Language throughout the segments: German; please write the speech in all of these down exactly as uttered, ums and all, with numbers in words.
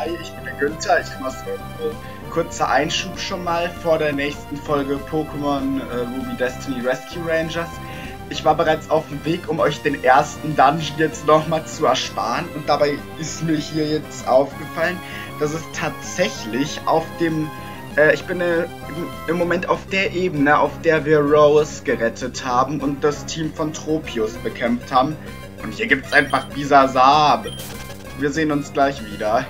hi, ich bin der Günther, ich mache so kurzer Einschub schon mal vor der nächsten Folge Pokémon äh, Ruby Destiny Rescue Rangers. Ich war bereits auf dem Weg, um euch den ersten Dungeon jetzt nochmal zu ersparen, und dabei ist mir hier jetzt aufgefallen, dass es tatsächlich auf dem, äh, ich bin äh, im Moment auf der Ebene, auf der wir Rose gerettet haben und das Team von Tropius bekämpft haben. Und hier gibt es einfach Bisasam. Wir sehen uns gleich wieder.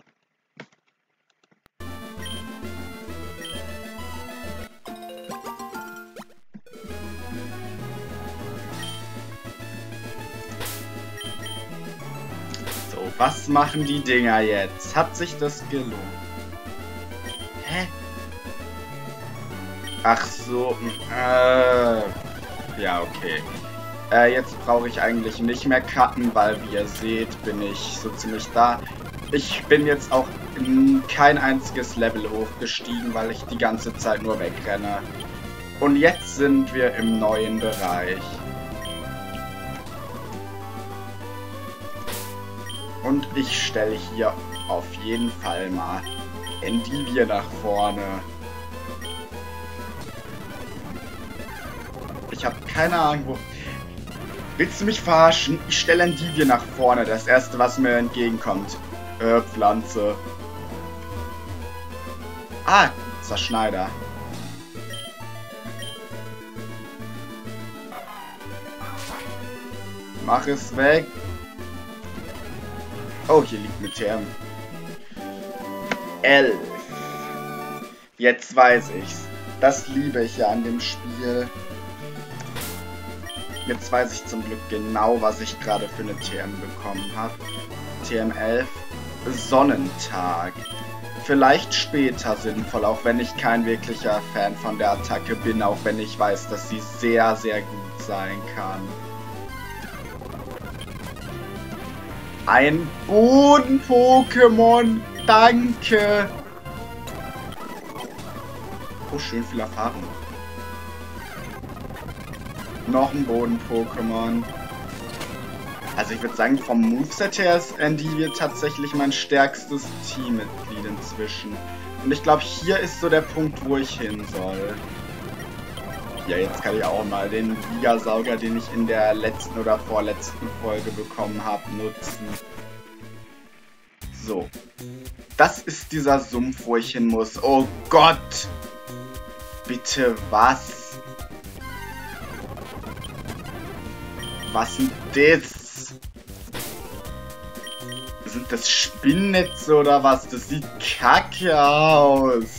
So, was machen die Dinger jetzt? Hat sich das gelohnt? Hä? Ach so, äh, ja, okay. Äh, jetzt brauche ich eigentlich nicht mehr cutten, weil, wie ihr seht, bin ich so ziemlich da. Ich bin jetzt auch in kein einziges Level hochgestiegen, weil ich die ganze Zeit nur wegrenne. Und jetzt sind wir im neuen Bereich. Und ich stelle hier auf jeden Fall mal Endivie nach vorne. Ich habe keine Ahnung, wo... Willst du mich verarschen? Ich stelle Endivie nach vorne. Das erste, was mir entgegenkommt. Äh, Pflanze. Ah, Zerschneider. Mach es weg. Oh, hier liegt eine Therme. Elf. Jetzt weiß ich's. Das liebe ich ja an dem Spiel. Jetzt weiß ich zum Glück genau, was ich gerade für eine T M bekommen habe. T M elf. Sonnentag. Vielleicht später sinnvoll, auch wenn ich kein wirklicher Fan von der Attacke bin, auch wenn ich weiß, dass sie sehr, sehr gut sein kann. Ein Boden-Pokémon. Danke. Oh, schön viel Erfahrung. Noch ein Boden-Pokémon. Also ich würde sagen, vom Moveset her ist Endivie tatsächlich mein stärkstes Teammitglied inzwischen. Und ich glaube, hier ist so der Punkt, wo ich hin soll. Ja, jetzt kann ich auch mal den Gigasauger, den ich in der letzten oder vorletzten Folge bekommen habe, nutzen. So. Das ist dieser Sumpf, wo ich hin muss. Oh Gott! Bitte was? Was sind das? Sind das Spinnnetze oder was? Das sieht kacke aus.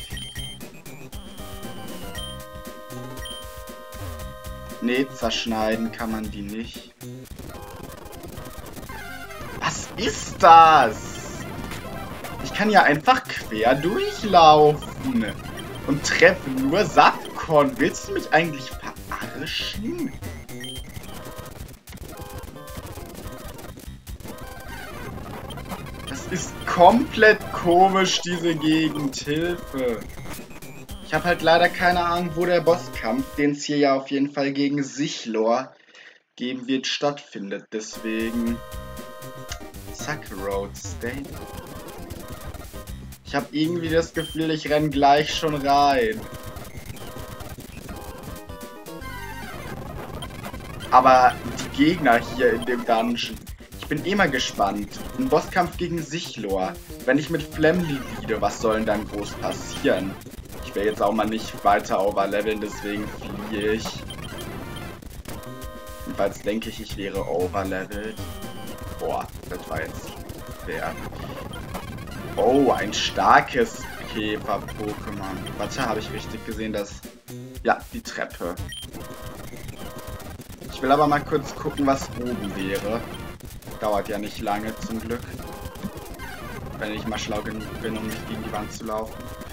Nee, zerschneiden kann man die nicht. Was ist das? Ich kann ja einfach quer durchlaufen und treffe nur Saftkorn. Willst du mich eigentlich verarschen? Das ist komplett komisch, diese Gegend. Hilfe. Ich habe halt leider keine Ahnung, wo der Bosskampf, den es hier ja auf jeden Fall gegen Sichlor geben wird, stattfindet. Deswegen... Zack, Road State. Ich habe irgendwie das Gefühl, ich renne gleich schon rein. Aber die Gegner hier in dem Dungeon... Ich bin eh mal gespannt. Ein Bosskampf gegen Sichlor. Wenn ich mit Flamly leade, was soll denn dann groß passieren? Ich will jetzt auch mal nicht weiter overleveln, deswegen fliehe ich. Jedenfalls denke ich, ich wäre overlevelt. Boah, das war jetzt schwer. Oh, ein starkes Käfer-Pokémon. Warte, habe ich richtig gesehen, dass... Ja, die Treppe. Ich will aber mal kurz gucken, was oben wäre. Dauert ja nicht lange, zum Glück. Wenn ich mal schlau genug bin, um nicht gegen die Wand zu laufen.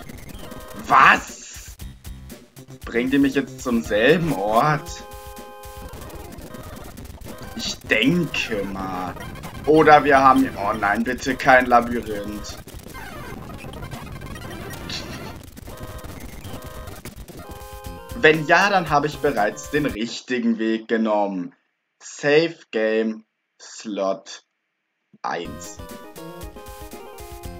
Was? Bringt ihr mich jetzt zum selben Ort? Ich denke mal. Oder wir haben... Oh nein, bitte kein Labyrinth. Wenn ja, dann habe ich bereits den richtigen Weg genommen. Save Game Slot eins.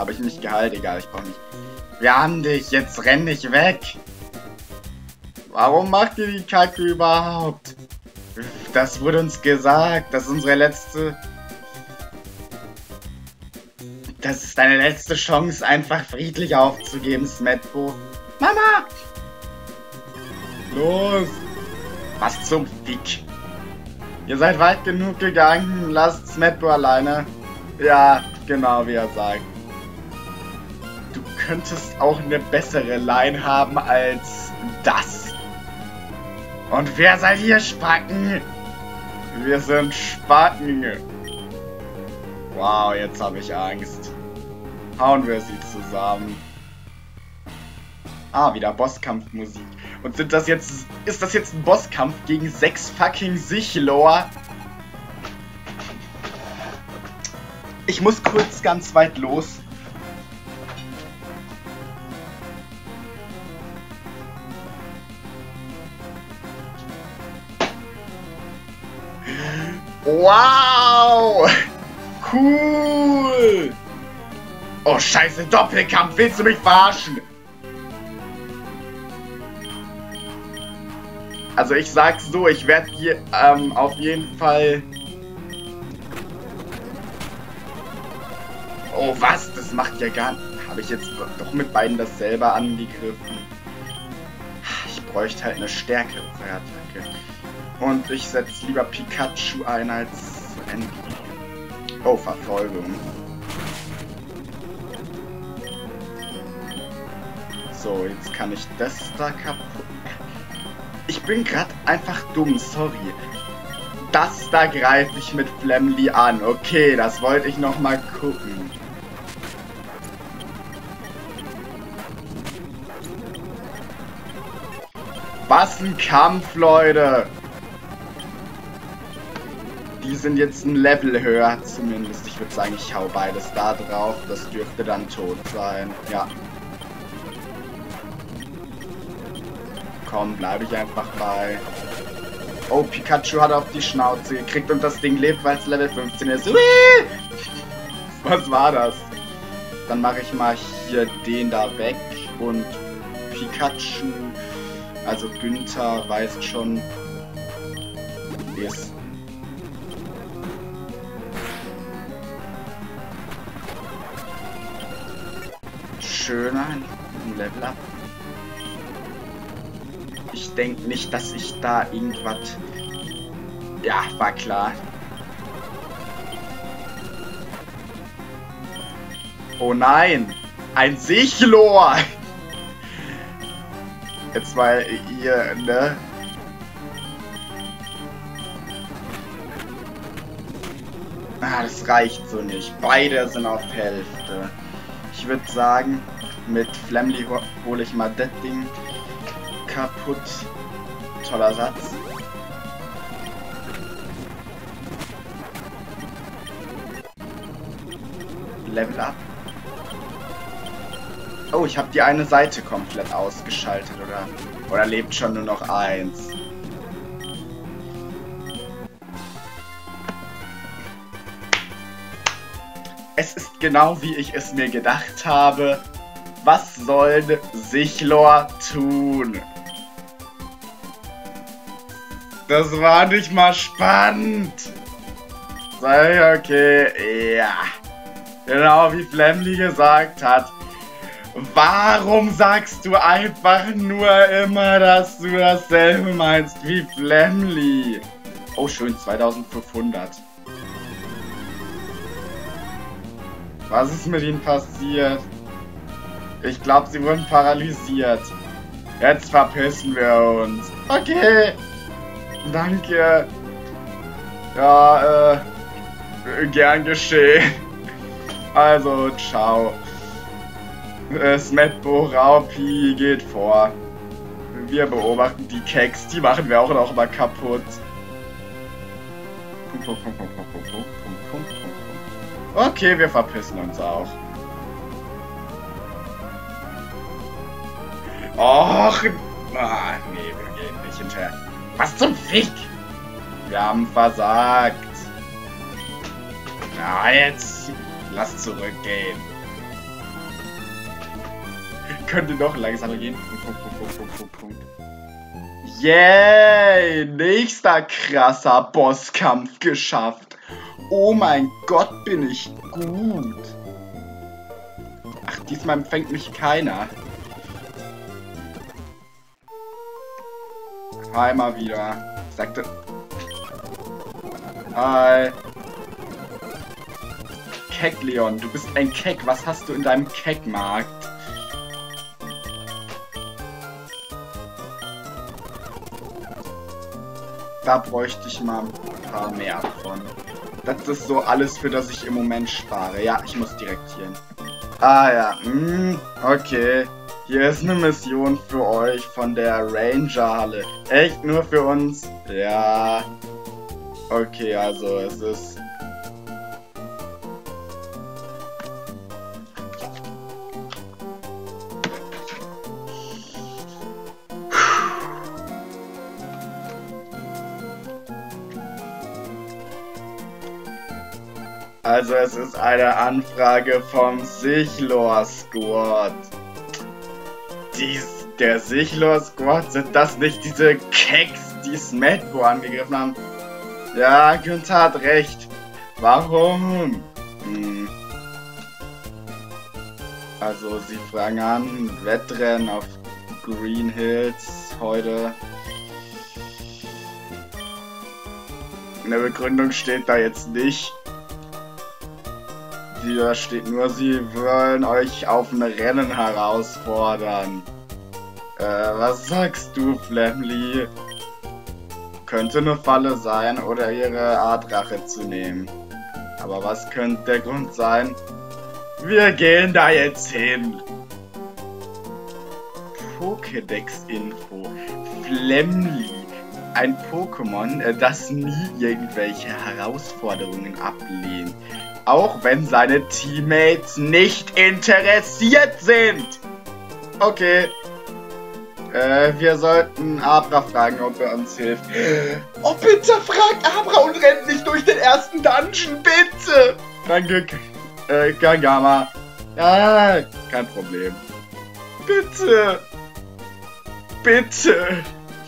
Habe ich mich geheilt? Egal, ich brauche nicht. Wir haben dich, jetzt renn nicht weg. Warum macht ihr die Kacke überhaupt? Das wurde uns gesagt. Das ist unsere letzte... Das ist deine letzte Chance, einfach friedlich aufzugeben, Smetbo. Mama! Los! Was zum Fick? Ihr seid weit genug gegangen. Lasst Smetbo alleine. Ja, genau wie er sagt. Du könntest auch eine bessere Line haben als das. Und wer seid ihr, Spacken? Wir sind Spacken. Wow, jetzt habe ich Angst. Hauen wir sie zusammen. Ah, wieder Bosskampfmusik. Und sind das jetzt... Ist das jetzt ein Bosskampf gegen sechs fucking Sichlor? Ich muss kurz ganz weit los. Wow! Cool! Oh scheiße, Doppelkampf, willst du mich verarschen? Also ich sag's so, ich werde hier ähm, auf jeden Fall... Oh was, das macht ja gar nicht... Habe ich jetzt doch mit beiden dasselbe angegriffen? Ich bräuchte halt eine stärkere Feuerattacke. Und ich setze lieber Pikachu ein als Andy. Oh, Verfolgung. So, jetzt kann ich das da kaputt... Ich bin gerade einfach dumm, sorry. Das da greife ich mit Flamly an. Okay, das wollte ich noch mal gucken. Was ein Kampf, Leute! Die sind jetzt ein Level höher, zumindest. Ich würde sagen, ich hau beides da drauf. Das dürfte dann tot sein. Ja. Komm, bleibe ich einfach bei. Oh, Pikachu hat auf die Schnauze gekriegt und das Ding lebt, weil es Level fünfzehn ist. Ui! Was war das? Dann mache ich mal hier den da weg und Pikachu, also Günther, weiß schon, ist. Schöner ein Level up. Ich denke nicht, dass ich da irgendwas... Ja, war klar. Oh nein! Ein Sichlor! Jetzt mal hier, ne? Ah, das reicht so nicht. Beide sind auf Hälfte. Ich würde sagen, mit Flamly hole ich mal das Ding kaputt. Toller Satz. Level up. Oh, ich habe die eine Seite komplett ausgeschaltet, oder? Oder lebt schon nur noch eins? Es ist genau wie ich es mir gedacht habe. Was soll Sichlor tun? Das war nicht mal spannend. Sei okay, ja. Genau wie Flamly gesagt hat. Warum sagst du einfach nur immer, dass du dasselbe meinst wie Flamly? Oh schön, zweitausendfünfhundert. Was ist mit ihnen passiert? Ich glaube, sie wurden paralysiert. Jetzt verpissen wir uns. Okay. Danke. Ja, äh, gern geschehen. Also, ciao. Äh, Smetbo Raupi geht vor. Wir beobachten die Keks. Die machen wir auch noch mal kaputt. Okay, wir verpissen uns auch. Och, ah, nee, wir gehen nicht hinterher. Was zum Fick? Wir haben versagt. Na, jetzt lass zurückgehen. Könnte noch langsamer gehen. Punkt, Punkt, Punkt, Punkt, Punkt, Punkt. Yay! Nächster krasser Bosskampf geschafft. Oh mein Gott, bin ich gut. Ach, diesmal empfängt mich keiner. Hi, mal wieder. Sagte. Hi. Keck, Leon. Du bist ein Keck. Was hast du in deinem Keckmarkt? Da bräuchte ich mal ein paar mehr von. Das ist so alles, für das ich im Moment spare. Ja, ich muss direkt hier hin. Ah ja, hm, okay. Hier ist eine Mission für euch von der Ranger-Halle. Echt nur für uns? Ja. Okay, also es ist... Also es ist eine Anfrage vom Sichlor Squad. Dies, der Sichlor Squad, sind das nicht diese Keks, die Smetbo angegriffen haben? Ja, Günther hat recht. Warum? Hm. Also sie fragen an, Wettrennen auf Green Hills heute. Eine Begründung steht da jetzt nicht. Hier steht nur, sie wollen euch auf ein Rennen herausfordern. Äh, was sagst du, Flamly? Könnte eine Falle sein oder ihre Art Rache zu nehmen. Aber was könnte der Grund sein? Wir gehen da jetzt hin. Pokédex-Info. Flamly. Ein Pokémon, das nie irgendwelche Herausforderungen ablehnt. Auch wenn seine Teammates nicht interessiert sind. Okay. Äh, wir sollten Abra fragen, ob er uns hilft. Oh, bitte fragt Abra und rennt nicht durch den ersten Dungeon, bitte. Danke, äh, Gangama. Ja, kein Problem. Bitte. Bitte.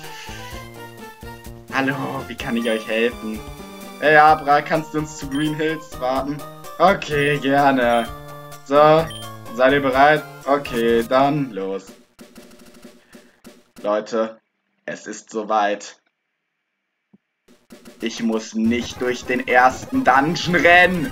Hallo, wie kann ich euch helfen? Hey Abra, kannst du uns zu Green Hills warten? Okay, gerne. So, seid ihr bereit? Okay, dann los. Leute, es ist soweit. Ich muss nicht durch den ersten Dungeon rennen.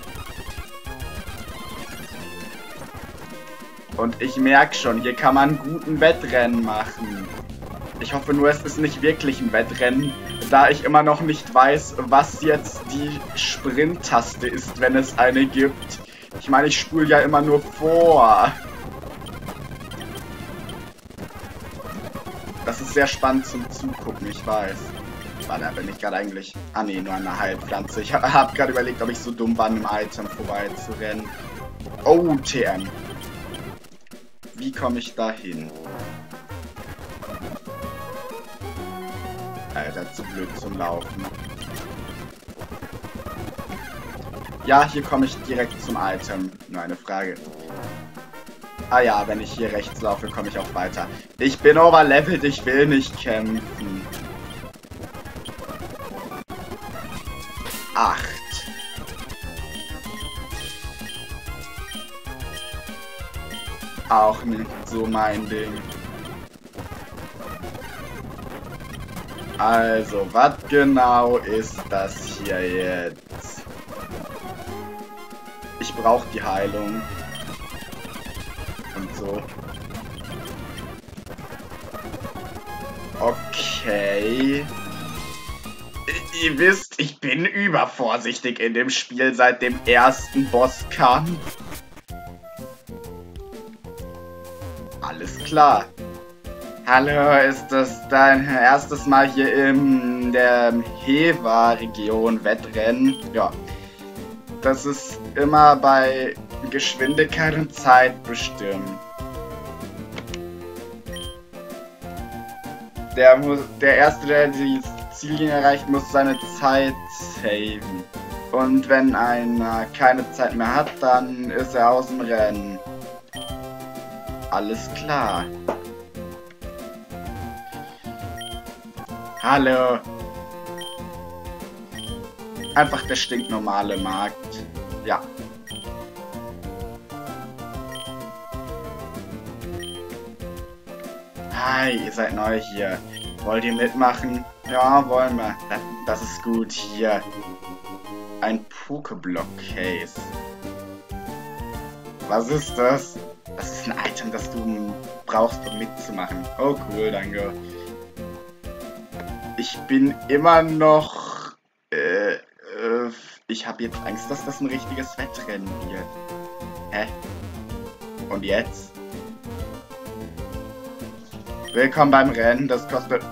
Und ich merke schon, hier kann man einen guten Wettrennen machen. Ich hoffe nur, es ist nicht wirklich ein Wettrennen, da ich immer noch nicht weiß, was jetzt die Sprint-Taste ist, wenn es eine gibt. Ich meine, ich spule ja immer nur vor. Das ist sehr spannend zum Zugucken, ich weiß. Warte, da bin ich gerade eigentlich... Ah ne, nur eine Heilpflanze. Ich habe hab gerade überlegt, ob ich so dumm war, an einem Item vorbei zu rennen. Oh, T M. Wie komme ich da hin? Alter, zu blöd zum Laufen. Ja, hier komme ich direkt zum Item. Nur eine Frage. Ah ja, wenn ich hier rechts laufe, komme ich auch weiter. Ich bin overlevelt, ich will nicht kämpfen. Acht. Auch nicht so mein Ding. Also, was genau ist das hier jetzt? Ich brauche die Heilung. Und so. Okay. Ihr wisst, ich bin übervorsichtig in dem Spiel seit dem ersten Bosskampf. Alles klar. Hallo, ist das dein erstes Mal hier in der Heva-Region Wettrennen? Ja. Das ist immer bei Geschwindigkeit und Zeit bestimmt. Der, muss, der Erste, der die Ziellinie erreicht, muss seine Zeit saven. Und wenn einer keine Zeit mehr hat, dann ist er aus dem Rennen. Alles klar. Hallo. Einfach der stinknormale Markt. Ja. Hi, ihr seid neu hier. Wollt ihr mitmachen? Ja, wollen wir. Das, das ist gut. Hier. Ein Pokéblock-Case. Was ist das? Das ist ein Item, das du brauchst, um mitzumachen. Oh, cool, danke. Ich bin immer noch... Äh, äh, ich habe jetzt Angst, dass das ein richtiges Wettrennen wird. Hä? Und jetzt? Willkommen beim Rennen, das kostet...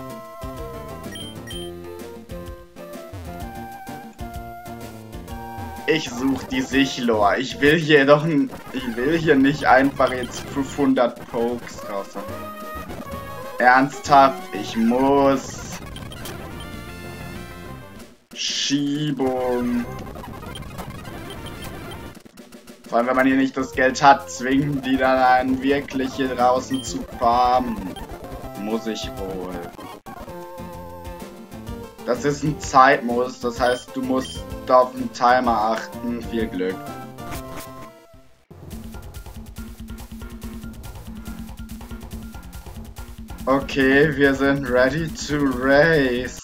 Ich suche die Sichlor. Ich will hier doch... Ich will hier nicht einfach jetzt fünfhundert Pokes raus. Ernsthaft, ich muss... Schiebung. Vor allem, wenn man hier nicht das Geld hat, zwingen die dann einen wirklich hier draußen zu farmen. Muss ich wohl. Das ist ein Zeitmodus, das heißt, du musst auf den Timer achten. Viel Glück. Okay, wir sind ready to race.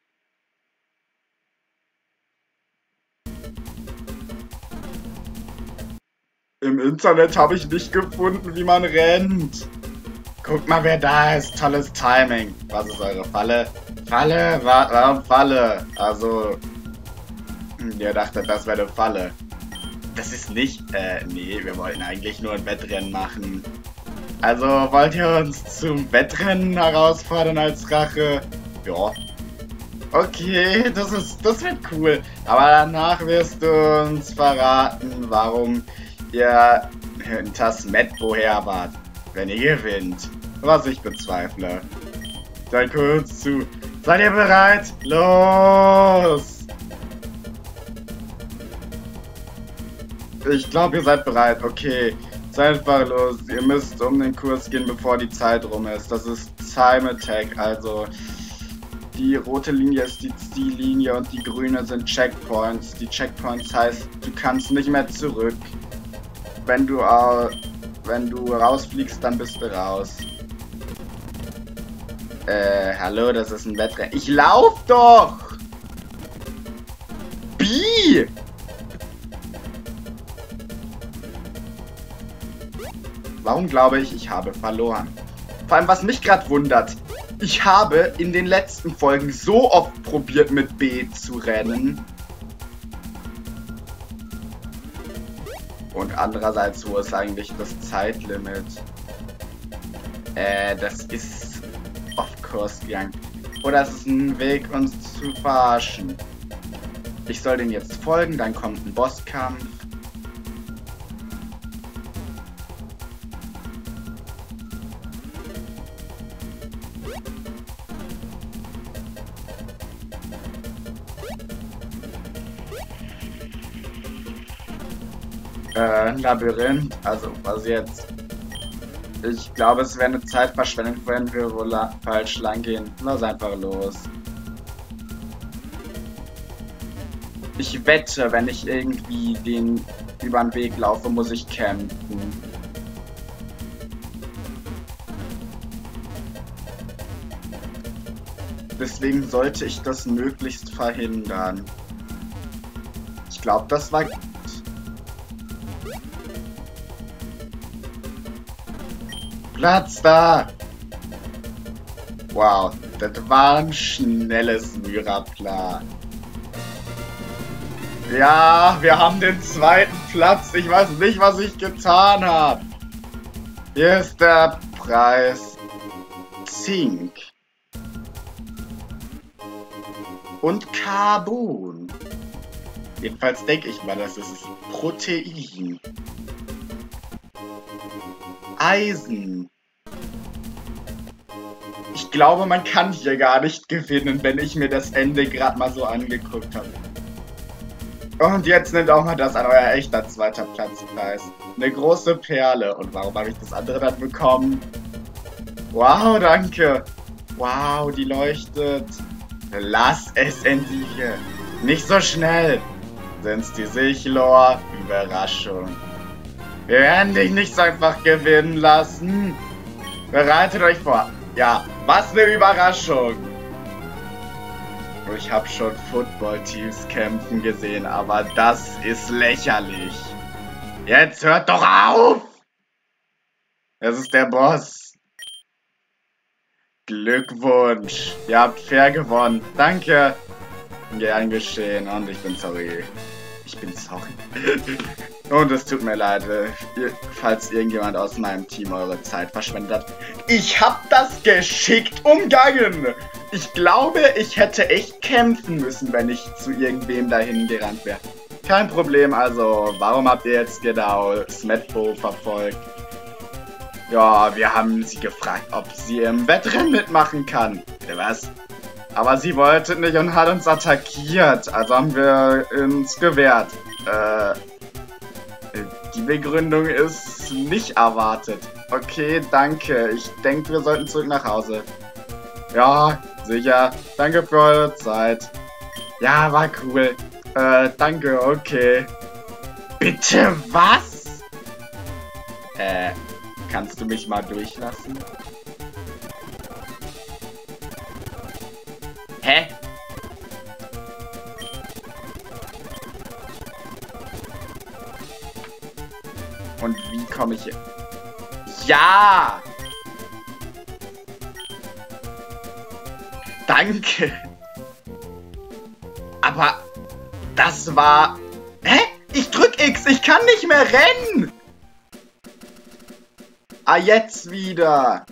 Im Internet habe ich nicht gefunden, wie man rennt. Guck mal, wer da ist. Tolles Timing. Was ist eure Falle? Falle? Warum Falle? Also, ihr dachtet, das wäre eine Falle. Das ist nicht... Äh, nee, wir wollten eigentlich nur ein Wettrennen machen. Also, wollt ihr uns zum Wettrennen herausfordern als Rache? Ja. Okay, das ist... Das wird cool. Aber danach wirst du uns verraten, warum... ihr das Metbo her wart, wenn ihr gewinnt. Was ich bezweifle. Seid kurz zu. Seid ihr bereit? Los! Ich glaube, ihr seid bereit. Okay. Seid einfach los. Ihr müsst um den Kurs gehen, bevor die Zeit rum ist. Das ist Time Attack. Also die rote Linie ist die Ziellinie und die grüne sind Checkpoints. Die Checkpoints heißt, du kannst nicht mehr zurück. Wenn du, äh, wenn du rausfliegst, dann bist du raus. Äh, hallo, das ist ein Wettrennen. Ich lauf doch! Bi! Warum glaube ich, ich habe verloren? Vor allem, was mich gerade wundert. Ich habe in den letzten Folgen so oft probiert, mit B zu rennen. Und andererseits, wo ist eigentlich das Zeitlimit? Äh, das ist of course gegangen. Oder es ist ein Weg, uns zu verarschen. Ich soll den jetzt folgen, dann kommt ein Bosskampf. Äh, Labyrinth, also was jetzt? Ich glaube, es wäre eine Zeitverschwendung, wenn wir wohl la falsch lang gehen. Lass einfach los. Ich wette, wenn ich irgendwie den über den Weg laufe, muss ich campen. Deswegen sollte ich das möglichst verhindern. Ich glaube, das war... Platz da! Wow, das war ein schnelles Myrapla. Ja, wir haben den zweiten Platz. Ich weiß nicht, was ich getan habe. Hier ist der Preis. Zink. Und Carbon. Jedenfalls denke ich mal, das ist Protein. Eisen. Ich glaube, man kann hier gar nicht gewinnen, wenn ich mir das Ende gerade mal so angeguckt habe. Und jetzt nimmt auch mal das an, euer echter zweiter Platzpreis. Eine große Perle. Und warum habe ich das andere dann bekommen? Wow, danke. Wow, die leuchtet. Lass es, Enrique. Nicht so schnell. Sind's die Sichlor? Überraschung. Wir werden dich nicht so einfach gewinnen lassen. Bereitet euch vor. Ja, was eine Überraschung. Ich habe schon Football-Teams kämpfen gesehen, aber das ist lächerlich. Jetzt hört doch auf! Es ist der Boss. Glückwunsch. Ihr habt fair gewonnen. Danke. Gern geschehen und ich bin sorry. Ich bin sorry. Und es tut mir leid, falls irgendjemand aus meinem Team eure Zeit verschwendet hat. Ich hab das geschickt umgangen. Ich glaube, ich hätte echt kämpfen müssen, wenn ich zu irgendwem dahin gerannt wäre. Kein Problem, also warum habt ihr jetzt genau Smetbo verfolgt? Ja, wir haben sie gefragt, ob sie im Wettrennen mitmachen kann. Was? Aber sie wollte nicht und hat uns attackiert, also haben wir uns gewehrt. Äh, die Begründung ist nicht erwartet. Okay, danke. Ich denke, wir sollten zurück nach Hause. Ja, sicher. Danke für eure Zeit. Ja, war cool. Äh, danke, okay. Bitte was? Äh, kannst du mich mal durchlassen? Hä? Und wie komme ich hier? Ja! Danke! Aber das war... Hä? Ich drück X, ich kann nicht mehr rennen! Ah, jetzt wieder!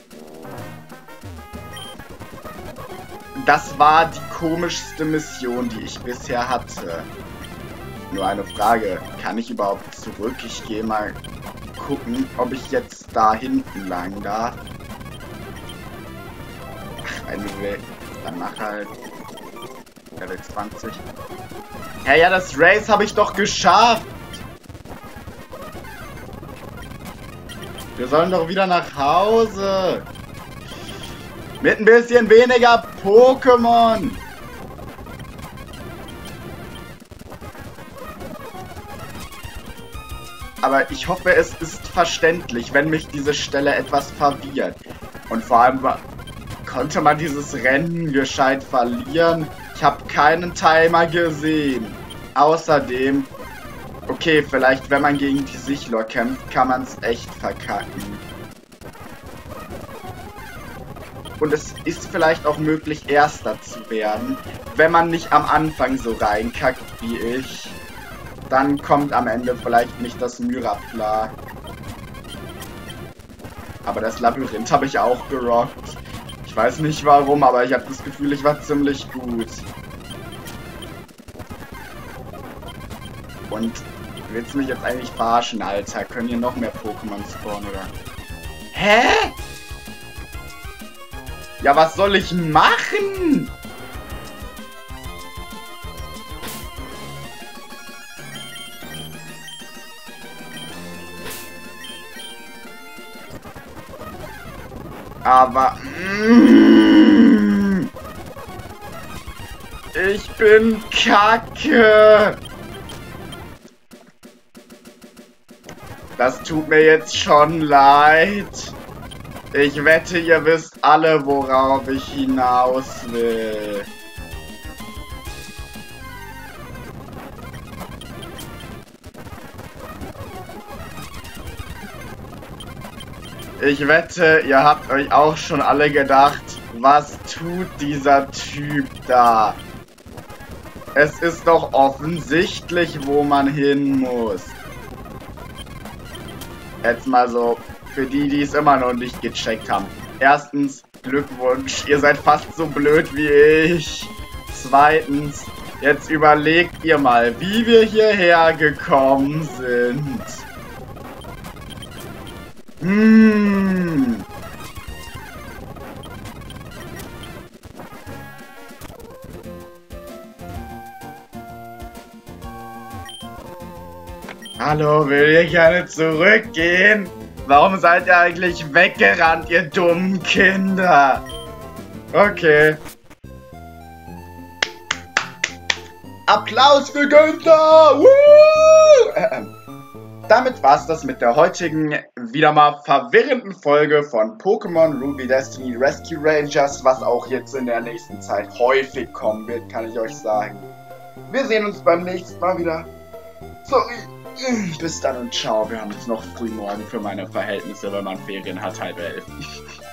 Das war die komischste Mission, die ich bisher hatte. Nur eine Frage, kann ich überhaupt zurück? Ich gehe mal gucken, ob ich jetzt da hinten lang darf. Ach, anyway, dann mach halt Level zwanzig. Hey, ja, das Race habe ich doch geschafft! Wir sollen doch wieder nach Hause! Mit ein bisschen weniger Pokémon. Aber ich hoffe, es ist verständlich, wenn mich diese Stelle etwas verwirrt. Und vor allem konnte man dieses Rennen gescheit verlieren. Ich habe keinen Timer gesehen. Außerdem, okay, vielleicht wenn man gegen die Sichlor kämpft, kann man es echt verkacken. Und es ist vielleicht auch möglich, Erster zu werden, wenn man nicht am Anfang so reinkackt wie ich. Dann kommt am Ende vielleicht nicht das Myrapla. Aber das Labyrinth habe ich auch gerockt. Ich weiß nicht warum, aber ich habe das Gefühl, ich war ziemlich gut. Und willst du mich jetzt eigentlich verarschen, Alter? Können hier noch mehr Pokémon spawnen, oder? Hä? Ja, was soll ich machen? Aber... Mm, ich bin kacke. Das tut mir jetzt schon leid. Ich wette, ihr wisst alle, worauf ich hinaus will. Ich wette, ihr habt euch auch schon alle gedacht, was tut dieser Typ da? Es ist doch offensichtlich, wo man hin muss. Jetzt mal so, für die, die es immer noch nicht gecheckt haben. Erstens, Glückwunsch, ihr seid fast so blöd wie ich. Zweitens, jetzt überlegt ihr mal, wie wir hierher gekommen sind. Hm. Hallo, will ihr gerne zurückgehen? Warum seid ihr eigentlich weggerannt, ihr dummen Kinder? Okay. Applaus für Günther! Woo! Äh, damit war's das mit der heutigen, wieder mal verwirrenden Folge von Pokémon Ruby Destiny Rescue Rangers, was auch jetzt in der nächsten Zeit häufig kommen wird, kann ich euch sagen. Wir sehen uns beim nächsten Mal wieder. Sorry. Bis dann und ciao. Wir haben jetzt noch früh morgen für meine Verhältnisse, wenn man Ferien hat, halb elf.